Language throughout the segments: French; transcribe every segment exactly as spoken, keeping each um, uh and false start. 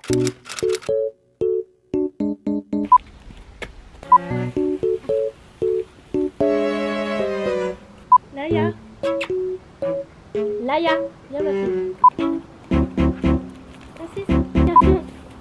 Laïa, Laïa, viens ma fille. Assise, viens.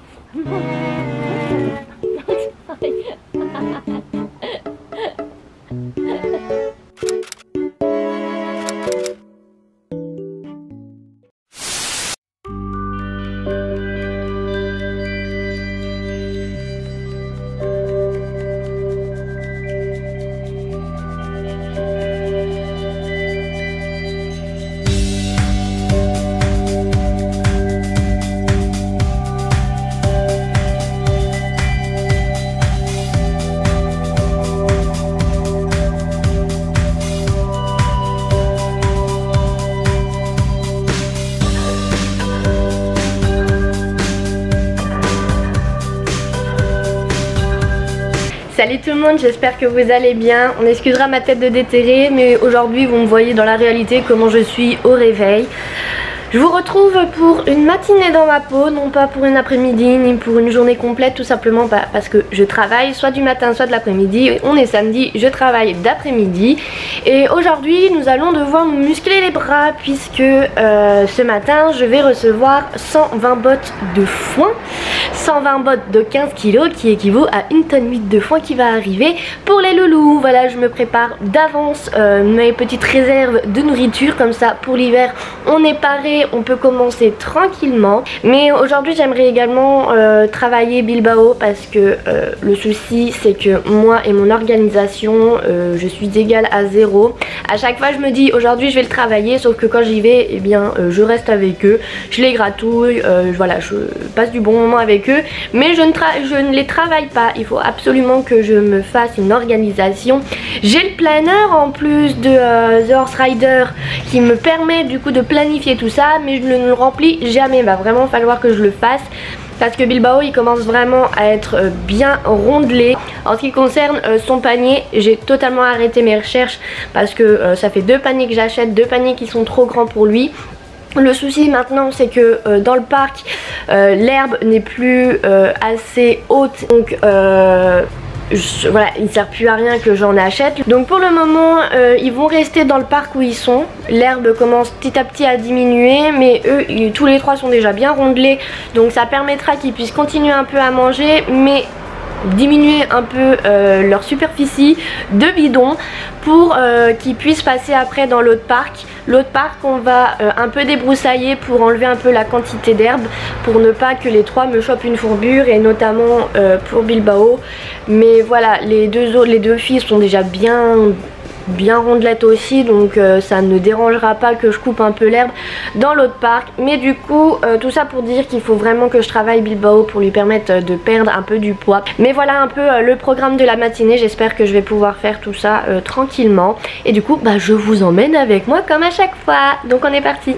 Salut tout le monde, j'espère que vous allez bien. On excusera ma tête de déterré, mais aujourd'hui vous me voyez dans la réalité comment je suis au réveil. Je vous retrouve pour une matinée dans ma peau, non pas pour une après-midi ni pour une journée complète, tout simplement parce que je travaille soit du matin soit de l'après-midi. On est samedi, je travaille d'après-midi et aujourd'hui nous allons devoir nous muscler les bras puisque euh, ce matin je vais recevoir cent vingt bottes de foin, cent vingt bottes de quinze kilos qui équivaut à une tonne huit de foin qui va arriver pour les loulous. Voilà, je me prépare d'avance euh, mes petites réserves de nourriture, comme ça pour l'hiver on est paré, on peut commencer tranquillement. Mais aujourd'hui j'aimerais également euh, travailler Bilbao parce que euh, le souci c'est que moi et mon organisation euh, je suis égale à zéro. À chaque fois je me dis aujourd'hui je vais le travailler, sauf que quand j'y vais eh bien euh, je reste avec eux, je les gratouille, euh, voilà, je passe du bon moment avec eux, mais je ne, je ne les travaille pas. Il faut absolument que je me fasse une organisation. J'ai le planner en plus de euh, The Horse Rider qui me permet du coup de planifier tout ça, mais je ne le remplis jamais. Il va vraiment falloir que je le fasse parce que Bilbao il commence vraiment à être euh, bien rondelé. En ce qui concerne euh, son panier, j'ai totalement arrêté mes recherches parce que euh, ça fait deux paniers que j'achète, deux paniers qui sont trop grands pour lui. Le souci maintenant c'est que euh, dans le parc euh, l'herbe n'est plus euh, assez haute, donc euh, Je, voilà, il ne sert plus à rien que j'en achète. Donc pour le moment euh, ils vont rester dans le parc où ils sont. L'herbe commence petit à petit à diminuer, mais eux ils, tous les trois sont déjà bien rondelés, donc ça permettra qu'ils puissent continuer un peu à manger mais diminuer un peu euh, leur superficie de bidon pour euh, qu'ils puissent passer après dans l'autre parc. L'autre parc on va euh, un peu débroussailler pour enlever un peu la quantité d'herbe pour ne pas que les trois me chopent une fourbure, et notamment euh, pour Bilbao. Mais voilà, les deux autres, les deux filles sont déjà bien bien rondelettes aussi, donc euh, ça ne dérangera pas que je coupe un peu l'herbe dans l'autre parc. Mais du coup euh, tout ça pour dire qu'il faut vraiment que je travaille Bilbao pour lui permettre de perdre un peu du poids. Mais voilà un peu euh, le programme de la matinée. J'espère que je vais pouvoir faire tout ça euh, tranquillement, et du coup bah, je vous emmène avec moi comme à chaque fois. Donc on est parti.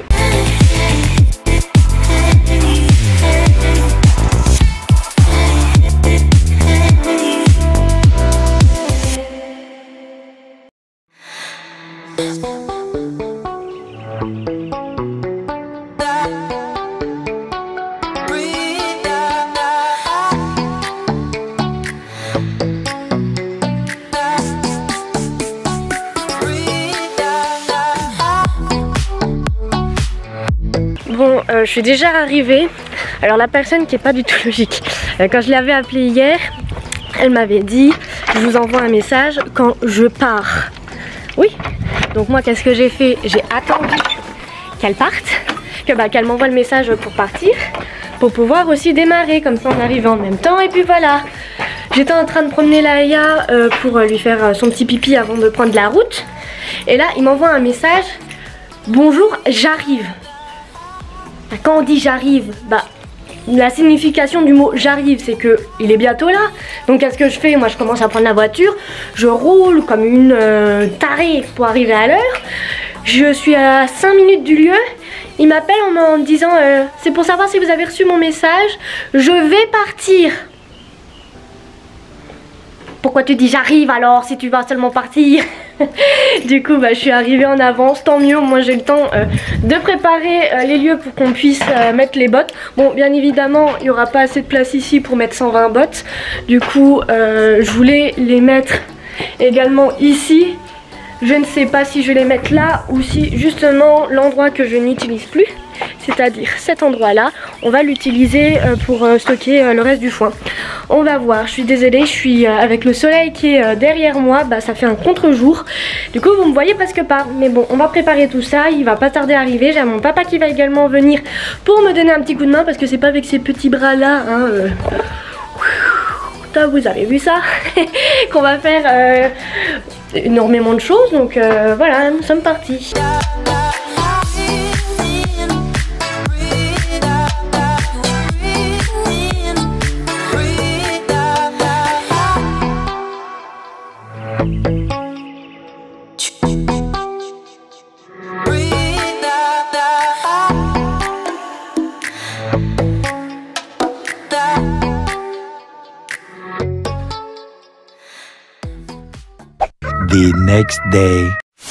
Bon, euh, je suis déjà arrivée. Alors la personne qui est pas du tout logique, euh, quand je l'avais appelée hier, elle m'avait dit je vous envoie un message quand je pars. Oui, donc moi qu'est-ce que j'ai fait? J'ai attendu qu'elle parte, que bah, qu'elle m'envoie le message pour partir, pour pouvoir aussi démarrer, comme ça on arrive en même temps. Et puis voilà, j'étais en train de promener Laïa euh, pour lui faire son petit pipi avant de prendre la route, et là il m'envoie un message: bonjour, j'arrive. Quand on dit j'arrive, bah la signification du mot j'arrive c'est que il est bientôt là. Donc qu'est-ce que je fais? Moi je commence à prendre la voiture, je roule comme une euh, tarée pour arriver à l'heure. Je suis à cinq minutes du lieu. Il m'appelle en me disant euh, c'est pour savoir si vous avez reçu mon message, je vais partir. Pourquoi tu dis j'arrive alors si tu vas seulement partir? Du coup bah, je suis arrivée en avance, tant mieux, moi j'ai le temps euh, de préparer euh, les lieux pour qu'on puisse euh, mettre les bottes. Bon bien évidemment il n'y aura pas assez de place ici pour mettre cent vingt bottes, du coup euh, je voulais les mettre également ici. Je ne sais pas si je vais les mettre là ou si justement l'endroit que je n'utilise plus, c'est-à-dire cet endroit là, on va l'utiliser pour stocker le reste du foin. On va voir, je suis désolée, je suis avec le soleil qui est derrière moi, bah ça fait un contre-jour, du coup vous me voyez presque pas, mais bon on va préparer tout ça, il va pas tarder à arriver. J'ai mon papa qui va également venir pour me donner un petit coup de main parce que c'est pas avec ces petits bras là hein, euh... vous avez vu ça qu'on va faire euh, énormément de choses, donc euh, voilà, nous sommes partis. The next day.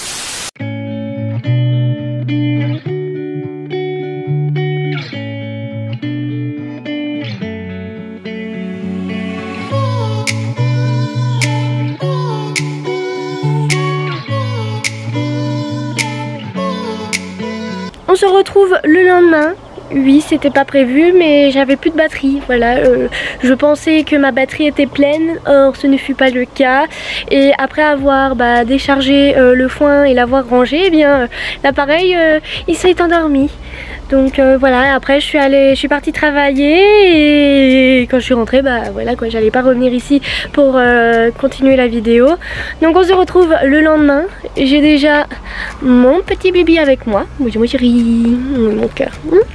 On se retrouve le lendemain. Oui, c'était pas prévu, mais j'avais plus de batterie. Voilà, euh, je pensais que ma batterie était pleine, or ce ne fut pas le cas. Et après avoir bah, déchargé euh, le foin et l'avoir rangé, eh bien euh, l'appareil euh, il s'est endormi. Donc euh, voilà, après je suis allée, je suis partie travailler et quand je suis rentrée, bah voilà quoi, j'allais pas revenir ici pour euh, continuer la vidéo. Donc on se retrouve le lendemain. J'ai déjà mon petit bébé avec moi. Bonjour mon chéri, mon cœur.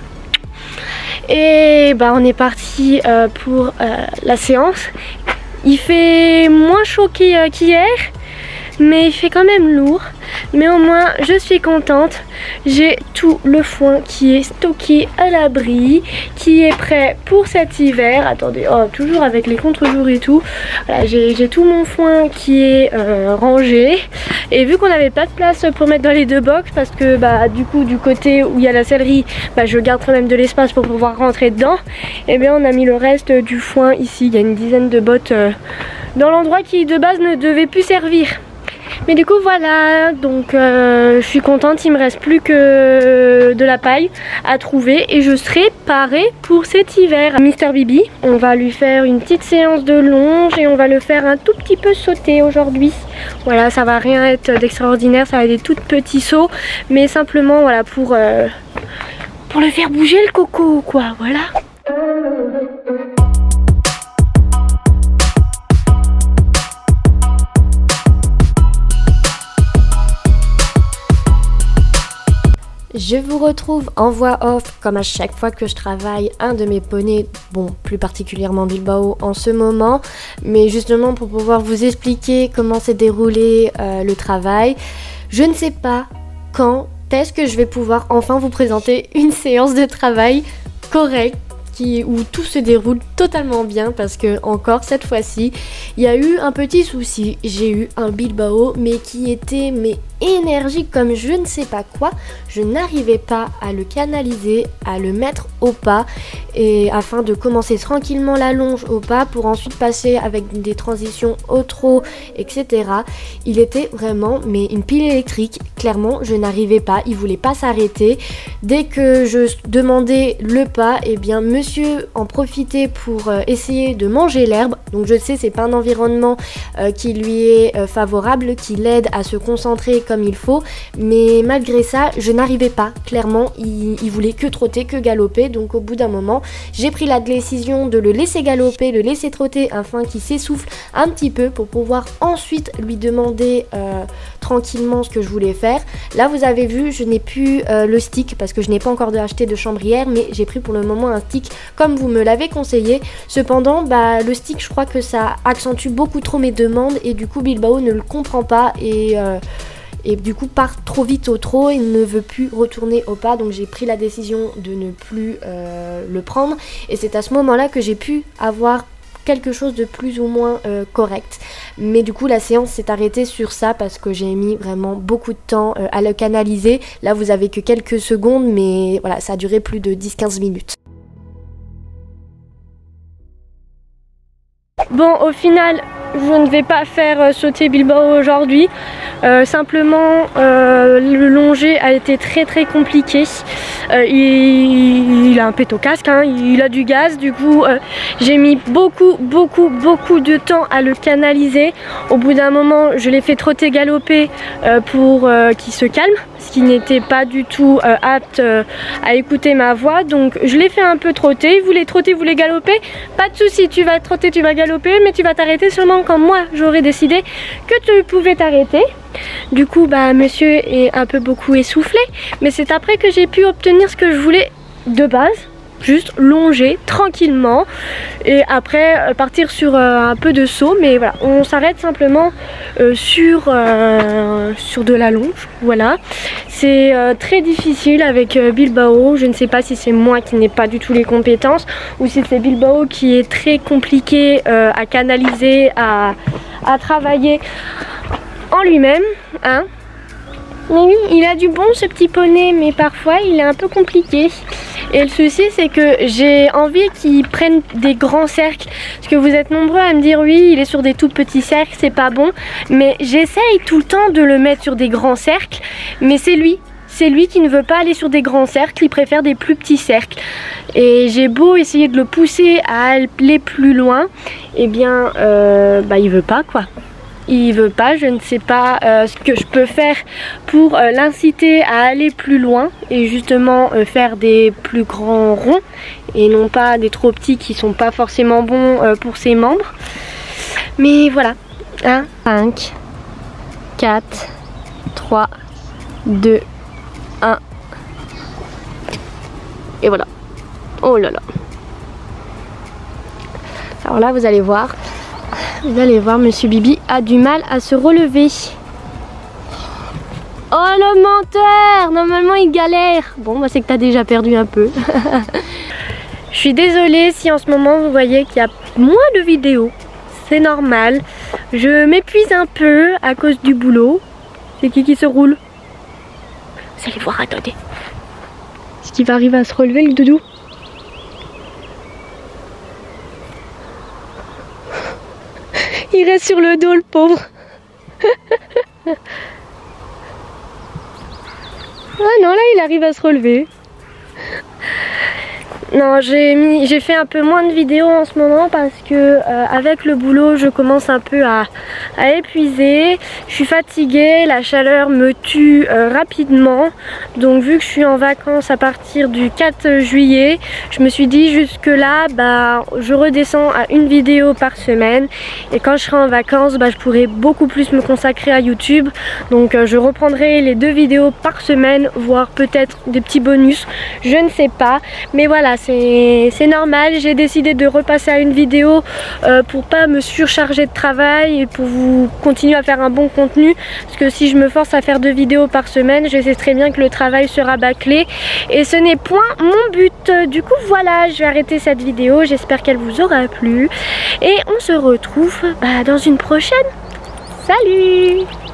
Et bah on est parti euh, pour euh, la séance. Il fait moins chaud qu'hier, mais il fait quand même lourd. Mais au moins je suis contente. J'ai tout le foin qui est stocké à l'abri, qui est prêt pour cet hiver. Attendez, oh, toujours avec les contre-jours et tout. Voilà, j'ai tout mon foin qui est euh, rangé. Et vu qu'on n'avait pas de place pour mettre dans les deux box, parce que bah du coup du côté où il y a la sellerie, bah, je garde quand même de l'espace pour pouvoir rentrer dedans. Et bien on a mis le reste du foin ici. Il y a une dizaine de bottes euh, dans l'endroit qui de base ne devait plus servir. Mais du coup voilà, donc euh, je suis contente, il me reste plus que de la paille à trouver et je serai parée pour cet hiver. Mister Bibi, on va lui faire une petite séance de longe et on va le faire un tout petit peu sauter aujourd'hui. Voilà, ça va rien être d'extraordinaire, ça va être des tout petits sauts, mais simplement voilà pour, euh, pour le faire bouger le coco quoi, voilà. Je vous retrouve en voix off comme à chaque fois que je travaille un de mes poneys, bon plus particulièrement Bilbao en ce moment, mais justement pour pouvoir vous expliquer comment s'est déroulé euh, le travail. Je ne sais pas quand est-ce que je vais pouvoir enfin vous présenter une séance de travail correcte, qui, où tout se déroule totalement bien, parce que encore cette fois-ci il y a eu un petit souci. J'ai eu un Bilbao mais qui était mais énergique comme je ne sais pas quoi. Je n'arrivais pas à le canaliser, à le mettre au pas, et afin de commencer tranquillement la longe au pas pour ensuite passer avec des transitions au trot, et cetera. Il était vraiment mais une pile électrique. Clairement je n'arrivais pas, il voulait pas s'arrêter. Dès que je demandais le pas, et eh bien monsieur en profitait pour euh, essayer de manger l'herbe. Donc je sais, c'est pas un environnement euh, qui lui est euh, favorable, qui l'aide à se concentrer comme il faut, mais malgré ça je n'arrivais pas. Clairement il, il voulait que trotter, que galoper. Donc au bout d'un moment j'ai pris la décision de le laisser galoper, le laisser trotter afin qu'il s'essouffle un petit peu pour pouvoir ensuite lui demander euh, tranquillement ce que je voulais faire. Là vous avez vu, je n'ai plus euh, le stick parce que je n'ai pas encore acheté de chambrière, mais j'ai pris pour le moment un stick comme vous me l'avez conseillé. Cependant bah, le stick, je crois que ça accentue beaucoup trop mes demandes et du coup Bilbao ne le comprend pas et euh, et du coup part trop vite au trot et ne veut plus retourner au pas. Donc j'ai pris la décision de ne plus euh, le prendre, et c'est à ce moment là que j'ai pu avoir quelque chose de plus ou moins euh, correct. Mais du coup la séance s'est arrêtée sur ça parce que j'ai mis vraiment beaucoup de temps euh, à le canaliser. Là vous avez que quelques secondes, mais voilà, ça a duré plus de dix à quinze minutes. Bon, au final, je ne vais pas faire euh, sauter Bilbao aujourd'hui. Euh, simplement, euh, le longer a été très très compliqué. Euh, il, il a un pet au casque, hein, il a du gaz. Du coup, euh, j'ai mis beaucoup beaucoup beaucoup de temps à le canaliser. Au bout d'un moment, je l'ai fait trotter galoper euh, pour euh, qu'il se calme, ce qui n'était pas du tout euh, apte euh, à écouter ma voix. Donc, je l'ai fait un peu trotter. Il voulait trotter, il voulait galoper. Pas de souci, tu vas trotter, tu vas galoper, mais tu vas t'arrêter seulement quand moi j'aurais décidé que tu pouvais t'arrêter. Du coup bah monsieur est un peu beaucoup essoufflé, mais c'est après que j'ai pu obtenir ce que je voulais de base, juste longer tranquillement et après euh, partir sur euh, un peu de saut. Mais voilà, on s'arrête simplement euh, sur, euh, sur de la longe. Voilà, c'est euh, très difficile avec euh, Bilbao. Je ne sais pas si c'est moi qui n'ai pas du tout les compétences ou si c'est Bilbao qui est très compliqué euh, à canaliser, à, à travailler en lui-même, hein. Mais oui, il a du bon ce petit poney, mais parfois il est un peu compliqué. Et le souci c'est que j'ai envie qu'il prenne des grands cercles. Parce que vous êtes nombreux à me dire oui, il est sur des tout petits cercles, c'est pas bon. Mais j'essaye tout le temps de le mettre sur des grands cercles. Mais c'est lui, c'est lui qui ne veut pas aller sur des grands cercles, il préfère des plus petits cercles. Et j'ai beau essayer de le pousser à aller plus loin, et eh bien euh, bah il veut pas quoi. Il veut pas, je ne sais pas euh, ce que je peux faire pour euh, l'inciter à aller plus loin et justement euh, faire des plus grands ronds et non pas des trop petits qui sont pas forcément bons euh, pour ses membres. Mais voilà, un, cinq, quatre, trois, deux, un. Et voilà. Oh là là. Alors là vous allez voir. Vous allez voir, Monsieur Bibi a du mal à se relever. Oh le menteur! Normalement il galère. Bon bah c'est que t'as déjà perdu un peu. Je suis désolée si en ce moment vous voyez qu'il y a moins de vidéos. C'est normal. Je m'épuise un peu à cause du boulot. C'est qui qui se roule? Vous allez voir, attendez. Est-ce qu'il va arriver à se relever le doudou? Il reste sur le dos, le pauvre. Ah non, là il arrive à se relever. Non, j'ai mis, j'ai fait un peu moins de vidéos en ce moment parce que euh, avec le boulot je commence un peu à, à épuiser. Je suis fatiguée, la chaleur me tue euh, rapidement. Donc vu que je suis en vacances à partir du quatre juillet, je me suis dit jusque là bah, je redescends à une vidéo par semaine. Et quand je serai en vacances, bah, je pourrai beaucoup plus me consacrer à YouTube. Donc euh, je reprendrai les deux vidéos par semaine, voire peut-être des petits bonus, je ne sais pas. Mais voilà, c'est normal, j'ai décidé de repasser à une vidéo euh, pour pas me surcharger de travail et pour vous continuer à faire un bon contenu, parce que si je me force à faire deux vidéos par semaine, je sais très bien que le travail sera bâclé et ce n'est point mon but. Du coup voilà, je vais arrêter cette vidéo, j'espère qu'elle vous aura plu et on se retrouve bah, dans une prochaine. Salut!